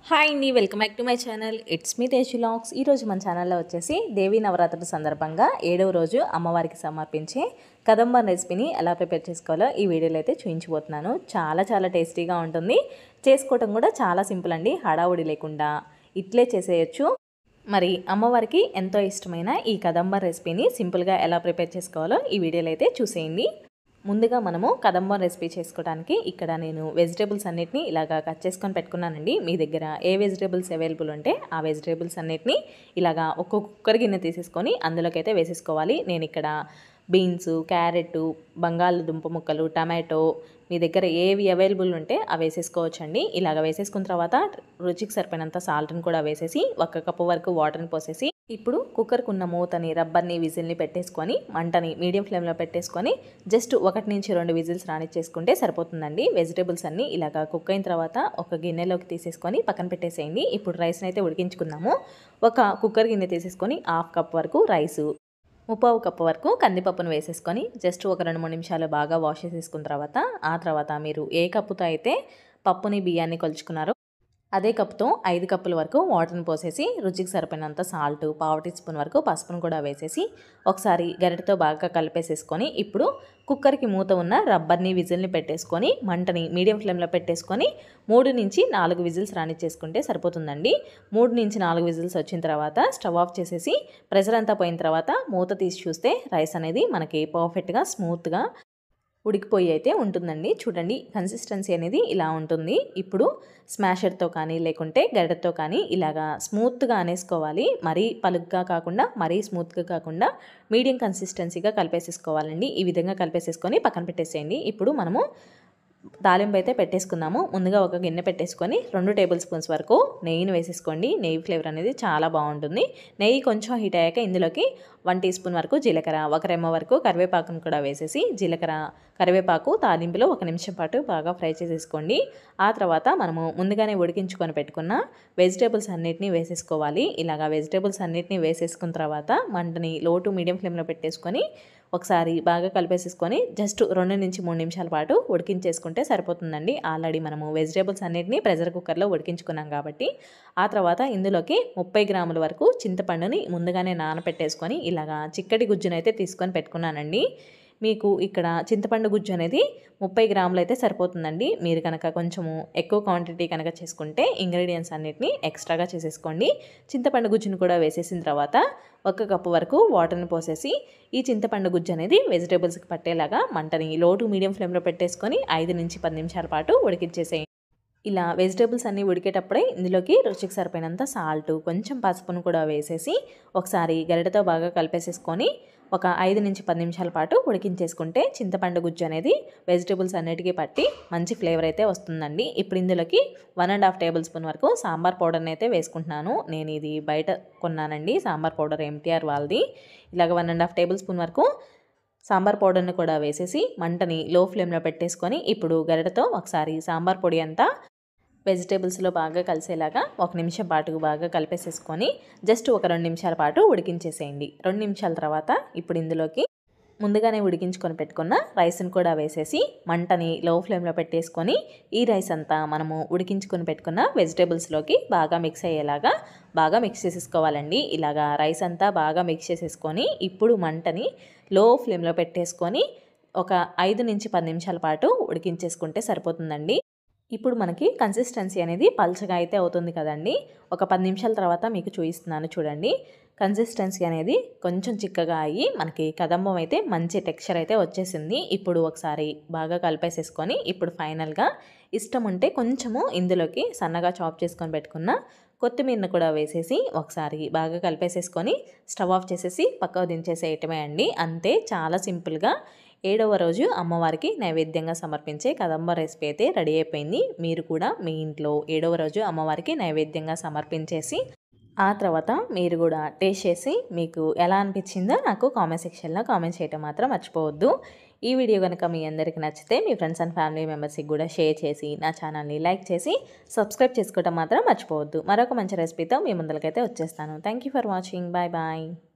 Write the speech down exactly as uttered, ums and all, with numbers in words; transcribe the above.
Hi అండి, welcome back to my channel. It's me Teju vlogs. ఈరోజు మన ఛానల్లో వచ్చేసి దేవీ నవరాత్రుల సందర్భంగా ఏడవ రోజు అమ్మవారికి సమర్పించే కదంబం రెసిపీని ఎలా ప్రిపేర్ చేసుకోవాలో ఈ వీడియోలో అయితే చూపించబోతున్నాను. చాలా చాలా టేస్టీగా ఉంటుంది. చేసుకోవటం కూడా చాలా సింపుల్ అండి, హడావుడి లేకుండా ఇట్లే చేసేయచ్చు. మరి అమ్మవారికి ఎంతో ఇష్టమైన ఈ కదంబం రెసిపీని సింపుల్గా ఎలా ప్రిపేర్ చేసుకోవాలో ఈ వీడియోలో అయితే చూసేయండి. ముందుగా మనము కదంబం రెసిపీ చేసుకోవడానికి ఇక్కడ నేను వెజిటేబుల్స్ అన్నిటిని ఇలాగా కట్ చేసుకొని పెట్టుకున్నానండి. మీ దగ్గర ఏ వెజిటేబుల్స్ అవైలబుల్ ఉంటే ఆ వెజిటేబుల్స్ అన్నిటిని ఇలాగా ఒక్కొక్క కుక్కర్ గిన్నె తీసేసుకొని అందులోకి అయితే వేసేసుకోవాలి. నేను ఇక్కడ బీన్స్, క్యారెట్, బంగాళదుంప ముక్కలు, టమాటో మీ దగ్గర ఏవి అవైలబుల్ ఉంటే అవి వేసేసుకోవచ్చండి. ఇలాగ వేసేసుకున్న తర్వాత రుచికి సరిపోయినంత సాల్ట్ని కూడా వేసేసి ఒక కప్పు వరకు వాటర్ని పోసేసి ఇప్పుడు కుక్కర్కి ఉన్న మూతని, రబ్బర్ని, విజిల్ని పెట్టేసుకొని మంటని మీడియం ఫ్లేమ్లో పెట్టేసుకొని జస్ట్ ఒకటి నుంచి రెండు విజిల్స్ రానిచ్చేసుకుంటే సరిపోతుందండి. వెజిటేబుల్స్ అన్నీ ఇలాగ కుక్ అయిన తర్వాత ఒక గిన్నెలోకి తీసేసుకొని పక్కన పెట్టేసేయండి. ఇప్పుడు రైస్ని అయితే ఉడికించుకుందాము. ఒక కుక్కర్ గిన్నె తీసేసుకొని హాఫ్ కప్ వరకు రైసు, ముప్పావు కప్పు వరకు కందిపప్పును వేసేసుకొని జస్ట్ ఒక రెండు మూడు నిమిషాలు బాగా వాష్ చేసేసుకున్న తర్వాత ఆ తర్వాత మీరు ఏ కప్పుతో అయితే పప్పుని బియ్యాన్ని కొలుచుకున్నారో అదే కప్పుతో ఐదు కప్పుల వరకు వాటర్ని పోసేసి రుచికి సరిపోయినంత సాల్ట్, పావు టీ స్పూన్ వరకు పసుపును కూడా వేసేసి ఒకసారి గరిటెతో బాగా కలిపేసేసుకొని ఇప్పుడు కుక్కర్కి మూత ఉన్న రబ్బర్ని, విజిల్ని పెట్టేసుకొని మంటని మీడియం ఫ్లేమ్లో పెట్టేసుకొని మూడు నుంచి నాలుగు విజిల్స్ రానిచ్చేసుకుంటే సరిపోతుందండి. మూడు నుంచి నాలుగు విజిల్స్ వచ్చిన తర్వాత స్టవ్ ఆఫ్ చేసేసి ప్రెషర్ అంతా పోయిన తర్వాత మూత తీసి చూస్తే రైస్ అనేది మనకి పర్ఫెక్ట్గా స్మూత్గా ఉడికిపోయి అయితే ఉంటుందండి. చూడండి, కన్సిస్టెన్సీ అనేది ఇలా ఉంటుంది. ఇప్పుడు స్మాషర్తో కానీ లేకుంటే గరిటెతో కానీ ఇలాగా స్మూత్గా అనేసుకోవాలి. మరీ పలుగ్గా కాకుండా మరీ స్మూత్గా కాకుండా మీడియం కన్సిస్టెన్సీగా కలిపేసేసుకోవాలండి. ఈ విధంగా కలిపేసేసుకొని పక్కన పెట్టేసేయండి. ఇప్పుడు మనము తాలింపు అయితే పెట్టేసుకుందాము. ముందుగా ఒక గిన్నె పెట్టేసుకొని రెండు టేబుల్ స్పూన్స్ వరకు నెయ్యిని వేసేసుకోండి. నెయ్యి ఫ్లేవర్ అనేది చాలా బాగుంటుంది. నెయ్యి కొంచెం హీట్ అయ్యాక ఇందులోకి వన్ టీ స్పూన్ వరకు జీలకర్ర, ఒక రెమ్మ వరకు కరివేపాకును కూడా వేసేసి జీలకర్ర, కరివేపాకు తాలింపులో ఒక నిమిషం పాటు బాగా ఫ్రై చేసేసుకోండి. ఆ తర్వాత మనము ముందుగానే ఉడికించుకొని పెట్టుకున్న వెజిటేబుల్స్ అన్నిటినీ వేసేసుకోవాలి. ఇలాగా వెజిటేబుల్స్ అన్నిటినీ వేసేసుకున్న తర్వాత మంటని లో టు మీడియం ఫ్లేమ్లో పెట్టేసుకొని ఒకసారి బాగా కలిపేసేసుకొని జస్ట్ రెండు నుంచి మూడు నిమిషాల పాటు ఉడికించేసుకుంటే సరిపోతుందండి. ఆల్రెడీ మనము వెజిటేబుల్స్ అన్నిటినీ ప్రెషర్ కుక్కర్లో ఉడికించుకున్నాం కాబట్టి ఆ తర్వాత ఇందులోకి ముప్పై గ్రాముల వరకు చింతపండుని ముందుగానే నానపెట్టేసుకొని ఇలాగా చిక్కటి గుజ్జునైతే తీసుకొని పెట్టుకున్నానండి. మీకు ఇక్కడ చింతపండు గుజ్జు అనేది ముప్పై గ్రాములు అయితే సరిపోతుందండి. మీరు కనుక కొంచెము ఎక్కువ క్వాంటిటీ కనుక చేసుకుంటే ఇంగ్రీడియంట్స్ అన్నిటిని ఎక్స్ట్రాగా చేసేసుకోండి. చింతపండు గుజ్జును కూడా వేసేసిన తర్వాత ఒక కప్పు వరకు వాటర్ని పోసేసి ఈ చింతపండు గుజ్జు అనేది వెజిటేబుల్స్కి పట్టేలాగా మంటని లో టు మీడియం ఫ్లేమ్లో పెట్టేసుకొని ఐదు నుంచి పది నిమిషాల పాటు ఉడికించేసేయండి. ఇలా వెజిటేబుల్స్ అన్నీ ఉడికేటప్పుడే ఇందులోకి రుచికి సరిపోయినంత సాల్ట్, కొంచెం పసుపును కూడా వేసేసి ఒకసారి గరిటెతో బాగా కలిపేసేసుకొని ఒక ఐదు నుంచి పది నిమిషాల పాటు ఉడికించేసుకుంటే చింతపండు గుజ్జు అనేది వెజిటేబుల్స్ అన్నిటికీ పట్టి మంచి ఫ్లేవర్ అయితే వస్తుందండి. ఇప్పుడు ఇందులోకి one and half tablespoon వరకు సాంబార్ పౌడర్ని అయితే వేసుకుంటున్నాను. నేను ఇది బయట కొన్నానండి, సాంబార్ పౌడర్ ఎంటీఆర్ వాళ్ళది. ఇలాగ one and half tablespoon వరకు సాంబార్ పౌడర్ని కూడా వేసేసి మంటని లో ఫ్లేమ్లో పెట్టేసుకొని ఇప్పుడు గరిటెతో ఒకసారి సాంబార్ పొడి అంతా వెజిటేబుల్స్లో బాగా కలిసేలాగా ఒక నిమిషం పాటు బాగా కలిపేసేసుకొని జస్ట్ ఒక రెండు నిమిషాల పాటు ఉడికించేసేయండి. రెండు నిమిషాల తర్వాత ఇప్పుడు ఇందులోకి ముందుగానే ఉడికించుకొని పెట్టుకున్న రైస్ని కూడా వేసేసి మంటని లో ఫ్లేమ్లో పెట్టేసుకొని ఈ రైస్ అంతా మనము ఉడికించుకొని పెట్టుకున్న వెజిటేబుల్స్లోకి బాగా మిక్స్ అయ్యేలాగా బాగా మిక్స్ చేసేసుకోవాలండి. ఇలాగా రైస్ అంతా బాగా మిక్స్ చేసేసుకొని ఇప్పుడు మంటని లో ఫ్లేమ్లో పెట్టేసుకొని ఒక ఐదు నుంచి పది నిమిషాల పాటు ఉడికించేసుకుంటే సరిపోతుందండి. ఇప్పుడు మనకి కన్సిస్టెన్సీ అనేది పల్చగా అయితే అవుతుంది కదండి. ఒక పది నిమిషాల తర్వాత మీకు చూపిస్తున్నాను చూడండి. కన్సిస్టెన్సీ అనేది కొంచెం చిక్కగా అయ్యి మనకి కదంబం అయితే మంచి టెక్స్చర్ అయితే వచ్చేసింది. ఇప్పుడు ఒకసారి బాగా కలిపేసేసుకొని ఇప్పుడు ఫైనల్గా ఇష్టం ఉంటే కొంచెము ఇందులోకి సన్నగా చాప్ చేసుకొని పెట్టుకున్న కొత్తిమీరను కూడా వేసేసి ఒకసారి బాగా కలిపేసేసుకొని స్టవ్ ఆఫ్ చేసేసి పక్కకు దించేసేయటమే అండి. అంతే, చాలా సింపుల్గా ఏడవ రోజు అమ్మవారికి నైవేద్యంగా సమర్పించే కదంబ రెసిపీ అయితే రెడీ అయిపోయింది. మీరు కూడా మీ ఇంట్లో ఏడవ రోజు అమ్మవారికి నైవేద్యంగా సమర్పించేసి ఆ తర్వాత మీరు కూడా టేస్ట్ చేసి మీకు ఎలా అనిపించిందో నాకు కామెంట్ సెక్షన్లో కామెంట్ చేయడం మాత్రం మర్చిపోవద్దు. ఈ వీడియో కనుక మీ అందరికీ నచ్చితే మీ ఫ్రెండ్స్ అండ్ ఫ్యామిలీ మెంబర్స్కి కూడా షేర్ చేసి నా ఛానల్ని లైక్ చేసి సబ్స్క్రైబ్ చేసుకోవడం మాత్రం మర్చిపోవద్దు. మరొక మంచి రెసిపీతో మీ ముందరికైతే వచ్చేస్తాను. Thank you for watching. Bye bye.